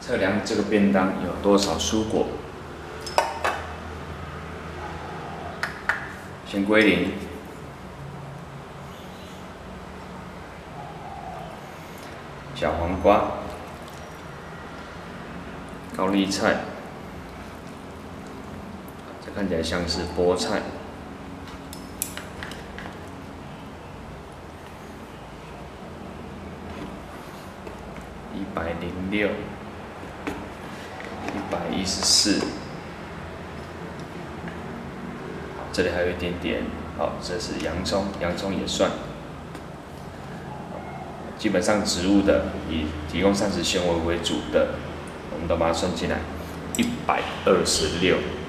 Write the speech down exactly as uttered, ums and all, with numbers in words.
测量这个便当有多少蔬果。先归零。小黄瓜、高丽菜，这看起来像是菠菜。 一百零六，一百一十四，好，这里还有一点点，好，这是洋葱，洋葱也算。基本上植物的以提供膳食纤维为主的，我们都把它算进来，一百二十六。